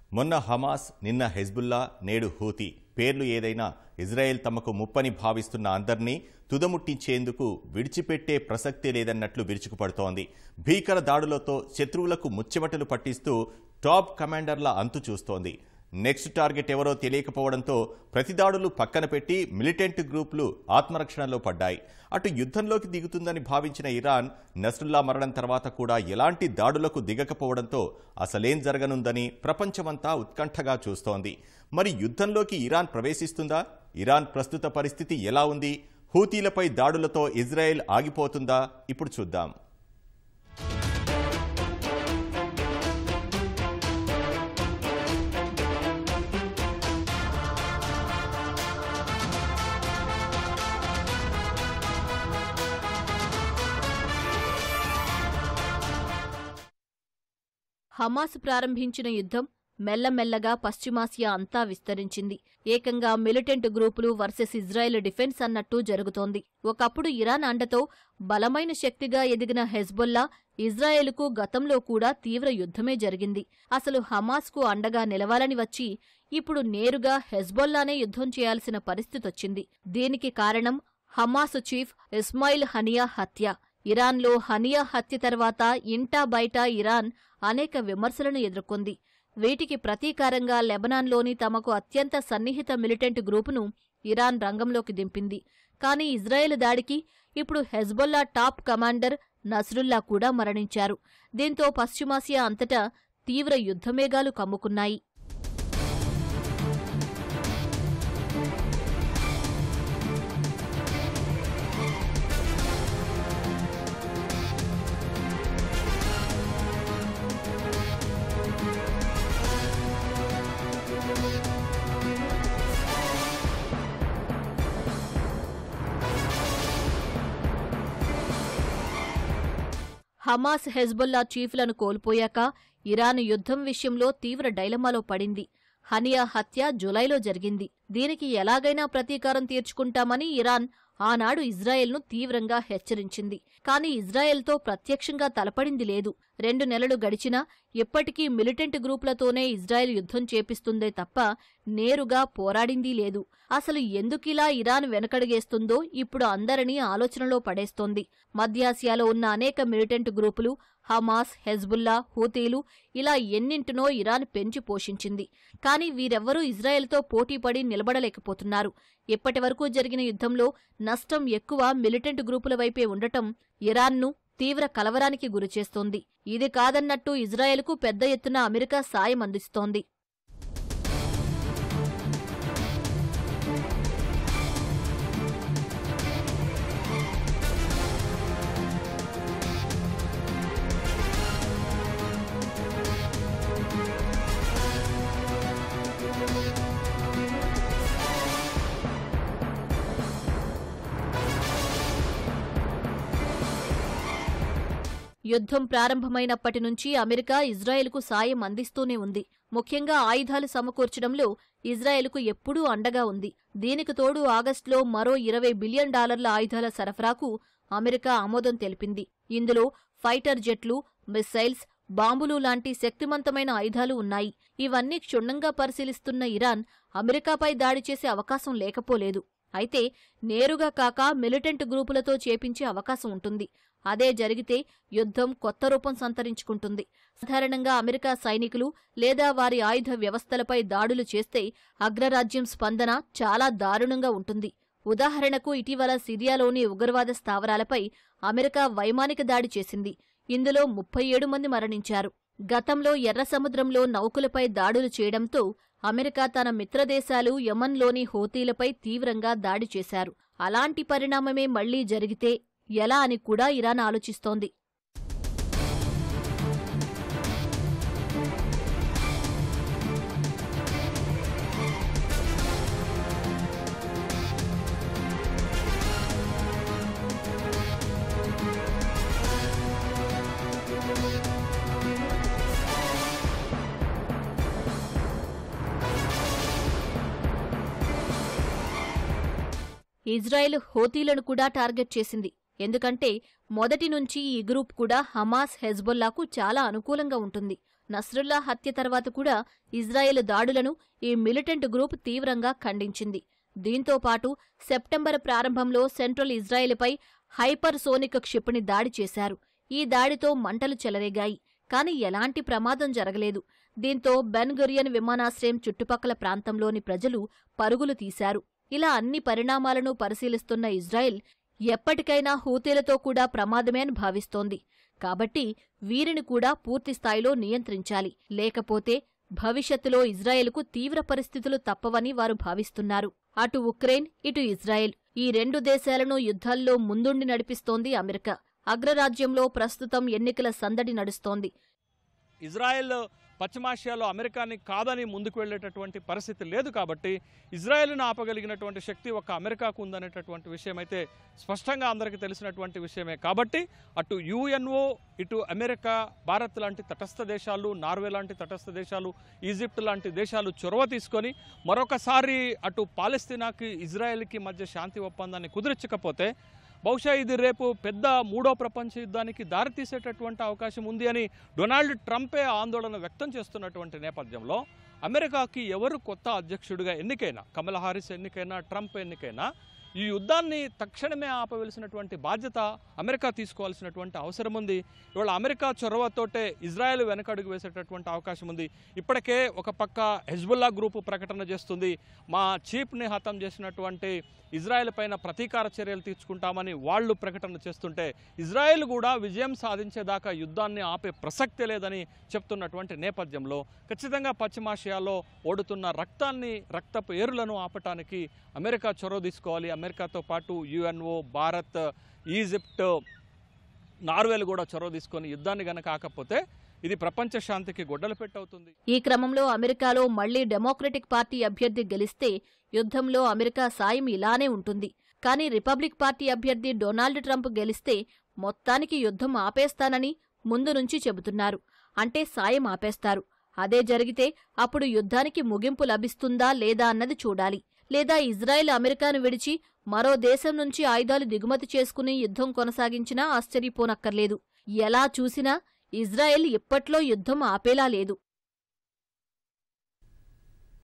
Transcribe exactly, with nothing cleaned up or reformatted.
మొన్న హమాస్, నిన్న హెజ్బుల్లా, నేడు హూతీ పేర్లు ఏదైనా ఇజ్రాయెల్ తమకు ముప్పని భావిస్తున్న అందర్నీ తుదముట్టించేందుకు విడిచిపెట్టే ప్రసక్తే లేదన్నట్లు విరుచుకుపడుతోంది. భీకర దాడులతో శత్రువులకు ముచ్చెమటలు పట్టిస్తూ టాప్ కమాండర్ల అంతు చూస్తోంది. నెక్స్ట్ టార్గెట్ ఎవరో తెలియకపోవడంతో ప్రతిదాడులు పక్కన పెట్టి మిలిటెంట్ గ్రూపులు ఆత్మరక్షణలో పడ్డాయి. అటు యుద్ధంలోకి దిగుతుందని భావించిన ఇరాన్ నస్రుల్లా మరణం తర్వాత కూడా ఎలాంటి దాడులకు దిగకపోవడంతో అసలేం జరగనుందని ప్రపంచమంతా ఉత్కంఠగా చూస్తోంది. మరి యుద్ధంలోకి ఇరాన్ ప్రవేశిస్తుందా? ఇరాన్ ప్రస్తుత పరిస్థితి ఎలా ఉంది? హూతీలపై దాడులతో ఇజ్రాయెల్ ఆగిపోతుందా? ఇప్పుడు చూద్దాం. హమాస్ ప్రారంభించిన యుద్ధం మెల్లమెల్లగా పశ్చిమాసియా అంతా విస్తరించింది. ఏకంగా మిలిటెంట్ గ్రూపులు వర్సెస్ ఇజ్రాయెల్ డిఫెన్స్ అన్నట్టు జరుగుతోంది. ఒకప్పుడు ఇరాన్ అండతో బలమైన శక్తిగా ఎదిగిన హెజ్బొల్లా, ఇజ్రాయెలుకు గతంలో కూడా తీవ్ర యుద్ధమే జరిగింది. అసలు హమాస్కు అండగా నిలవాలని వచ్చి ఇప్పుడు నేరుగా హెజ్బొల్లానే యుద్ధం చేయాల్సిన పరిస్థితొచ్చింది. దీనికి కారణం హమాస్ చీఫ్ ఇస్మాయిల్ హనియా హత్య. ఇరాన్లో హనియా హత్య తర్వాత ఇంటా బయట ఇరాన్ అనేక విమర్శలను ఎదుర్కొంది. వీటికి ప్రతీకారంగా లెబనాన్లోని తమకు అత్యంత సన్నిహిత మిలిటెంట్ గ్రూపును ఇరాన్ రంగంలోకి దింపింది. కానీ ఇజ్రాయెల్ దాడికి ఇప్పుడు హెజ్బొల్లా టాప్ కమాండర్ నస్రుల్లా కూడా మరణించారు. దీంతో పశ్చిమాసియా అంతటా తీవ్ర యుద్ధమేఘాలు కమ్ముకున్నాయి. హమాస్, హెజ్బొల్లా చీఫ్లను కోల్పోయాక ఇరాన్ యుద్ధం విషయంలో తీవ్ర డైలమాలో పడింది. హనియా హత్య జులైలో జరిగింది. దీనికి ఎలాగైనా ప్రతీకారం తీర్చుకుంటామని ఇరాన్ ఆనాడు ఇజ్రాయెల్ను తీవ్రంగా హెచ్చరించింది. కానీ ఇజ్రాయెల్తో ప్రత్యక్షంగా తలపడింది లేదు. రెండు నెలలు గడిచినా ఇప్పటికీ మిలిటెంట్ గ్రూపులతోనే ఇజ్రాయెల్ యుద్ధం చేపిస్తుందే తప్ప నేరుగా పోరాడిందీ లేదు. అసలు ఎందుకిలా ఇరాన్ వెనకడుగేస్తుందో ఇప్పుడు అందరినీ ఆలోచనలో పడేస్తోంది. మధ్యాసియాలో ఉన్న అనేక మిలిటెంట్ గ్రూపులు హమాస్, హెజ్బుల్లా, హూతీలు ఇలా ఎన్నింటినో ఇరాన్ పెంచి పోషించింది. కానీ వీరెవ్వరూ ఇజ్రాయెల్తో పోటీపడి నిలబడలేకపోతున్నారు. ఇప్పటివరకు జరిగిన యుద్ధంలో నష్టం ఎక్కువ మిలిటెంట్ గ్రూపుల వైపే ఉండటం ఇరాన్ను తీవ్ర కలవరానికి గురిచేస్తోంది. ఇది కాదన్నట్టు ఇజ్రాయెల్కు పెద్ద ఎత్తున అమెరికా సాయం అందిస్తోంది. యుద్ధం ప్రారంభమైనప్పటి నుంచి అమెరికా ఇజ్రాయెల్కు సాయం అందిస్తూనే ఉంది. ముఖ్యంగా ఆయుధాలు సమకూర్చడంలో ఇజ్రాయెల్కు ఎప్పుడూ అండగా ఉంది. దీనికి తోడు ఆగస్టులో మరో ఇరవై బిలియన్ డాలర్ల ఆయుధాల సరఫరాకు అమెరికా ఆమోదం తెలిపింది. ఇందులో ఫైటర్ జెట్లు, మిస్సైల్స్, బాంబులు లాంటి శక్తివంతమైన ఆయుధాలు ఉన్నాయి. ఇవన్నీ క్షుణ్ణంగా పరిశీలిస్తున్న ఇరాన్ అమెరికాపై దాడి చేసే అవకాశం లేకపోలేదు. అయితే నేరుగా కాక మిలిటెంట్ గ్రూపులతో చేపించే అవకాశం ఉంటుంది. అదే జరిగితే యుద్ధం కొత్త రూపం సంతరించుకుంటుంది. సాధారణంగా అమెరికా సైనికులు లేదా వారి ఆయుధ వ్యవస్థలపై దాడులు చేస్తే అగ్రరాజ్యం స్పందన చాలా దారుణంగా ఉంటుంది. ఉదాహరణకు ఇటీవల సిరియాలోని ఉగ్రవాద స్థావరాలపై అమెరికా వైమానిక దాడి చేసింది. ఇందులో ముప్పై ఏడు మంది మరణించారు. గతంలో ఎర్ర సముద్రంలో నౌకలపై దాడులు చేయడంతో అమెరికా తన మిత్రదేశాలు యమన్లోని హూతీలపై తీవ్రంగా దాడి చేశారు. అలాంటి పరిణామమే మళ్లీ జరిగితే ఎలా అని కూడా ఇరాన్ ఆలోచిస్తోంది. ఇజ్రాయెల్ హూతీలను కూడా టార్గెట్ చేసింది. ఎందుకంటే మొదటి నుంచి ఈ గ్రూప్ కూడా హమాస్, హెజ్బొల్లాకు చాలా అనుకూలంగా ఉంటుంది. నస్రుల్లా హత్య తర్వాత కూడా ఇజ్రాయెల్ దాడులను ఈ మిలిటెంట్ గ్రూప్ తీవ్రంగా ఖండించింది. దీంతో పాటు సెప్టెంబర్ ప్రారంభంలో సెంట్రల్ ఇజ్రాయెల్పై హైపర్సోనిక్ క్షిపణి దాడి చేశారు. ఈ దాడితో మంటలు చెలరేగాయి. కాని ఎలాంటి ప్రమాదం జరగలేదు. దీంతో బెన్ గురియన్ విమానాశ్రయం చుట్టుపక్కల ప్రాంతంలోని ప్రజలు పరుగులు తీశారు. ఇలా అన్ని పరిణామాలను పరిశీలిస్తున్న ఇజ్రాయెల్ ఎప్పటికైనా హూతీలతో కూడా ప్రమాదమే అని భావిస్తోంది. కాబట్టి వీరిని కూడా పూర్తిస్థాయిలో నియంత్రించాలి. లేకపోతే భవిష్యత్తులో ఇజ్రాయెల్కు తీవ్ర పరిస్థితులు తప్పవని వారు భావిస్తున్నారు. అటు ఉక్రెయిన్, ఇటు ఇజ్రాయెల్ ఈ రెండు దేశాలను యుద్ధాల్లో ముందుండి నడిపిస్తోంది అమెరికా. అగ్రరాజ్యంలో ప్రస్తుతం ఎన్నికల సందడి నడుస్తోంది. ఇజ్రాయెల్ పశ్చిమాసియాలో అమెరికాని కాదని ముందుకు వెళ్లేటటువంటి పరిస్థితి లేదు. కాబట్టి ఇజ్రాయెల్ను ఆపగలిగినటువంటి శక్తి ఒక అమెరికాకు ఉందనేటటువంటి విషయం అయితే స్పష్టంగా అందరికీ తెలిసినటువంటి విషయమే. కాబట్టి అటు యుఎన్ఓ, ఇటు అమెరికా, భారత్ లాంటి తటస్థ దేశాలు, నార్వే లాంటి తటస్థ దేశాలు, ఈజిప్ట్ లాంటి దేశాలు చొరవ తీసుకొని మరొకసారి అటు పాలస్తీనాకి ఇజ్రాయెల్కి మధ్య శాంతి ఒప్పందాన్ని కుదిరించకపోతే బహుశా ఇది రేపు పెద్ద మూడో ప్రపంచ యుద్ధానికి దారితీసేటటువంటి అవకాశం ఉంది అని డొనాల్డ్ ట్రంపే ఆందోళన వ్యక్తం చేస్తున్నటువంటి నేపథ్యంలో అమెరికాకి ఎవరు కొత్త అధ్యక్షుడిగా ఎన్నికైనా, కమలా హారిస్ ఎన్నికైనా, ట్రంప్ ఎన్నికైనా ఈ యుద్ధాన్ని తక్షణమే ఆపవలసినటువంటి బాధ్యత అమెరికా తీసుకోవాల్సినటువంటి అవసరం ఉంది. ఇవాళ అమెరికా చొరవతోటే ఇజ్రాయెల్ వెనకడుగు వేసేటటువంటి అవకాశం ఉంది. ఇప్పటికే ఒక పక్క హెజ్బుల్లా గ్రూపు ప్రకటన చేస్తుంది, మా చీఫ్ని హతం చేసినటువంటి ఇజ్రాయెల్ పైన ప్రతీకార చర్యలు తీసుకుంటామని వాళ్ళు ప్రకటన చేస్తుంటే ఇజ్రాయెల్ కూడా విజయం సాధించేదాకా యుద్ధాన్ని ఆపే ప్రసక్తే లేదని చెప్తున్నటువంటి నేపథ్యంలో ఖచ్చితంగా పశ్చిమాసియాలో ఓడుతున్న రక్తాన్ని, రక్తపు ఏరులను ఆపటానికి అమెరికా చొరవ తీసుకోవాలి. అమెరికాతో పాటు యుఎన్ఓ, భారత్, ఈజిప్ట్, నార్వేలు కూడా చొరవ తీసుకొని యుద్ధాన్ని గనక ఆకపోతే ఇది ప్రపంచ శాంతికి గొడ్డలు పెట్టవుతుంది. ఈ క్రమంలో అమెరికాలో మళ్లీ డెమోక్రటిక్ పార్టీ అభ్యర్థి గెలిస్తే యుద్ధంలో అమెరికా సాయం ఇలానే ఉంటుంది. కానీ రిపబ్లిక్ పార్టీ అభ్యర్థి డొనాల్డ్ ట్రంప్ గెలిస్తే మొత్తానికి యుద్ధం ఆపేస్తానని ముందు నుంచి చెబుతున్నారు. అంటే సాయం ఆపేస్తారు. అదే జరిగితే అప్పుడు యుద్ధానికి ముగింపు లభిస్తుందా లేదా అన్నది చూడాలి. లేదా ఇజ్రాయెల్ అమెరికాను విడిచి మరో దేశం నుంచి ఆయుధాలు దిగుమతి చేసుకుని యుద్ధం కొనసాగించినా ఆశ్చర్యపోనక్కర్లేదు. ఎలా చూసినా ఇజ్రాయెల్ ఇప్పట్లో యుద్ధం ఆపేలా లేదు.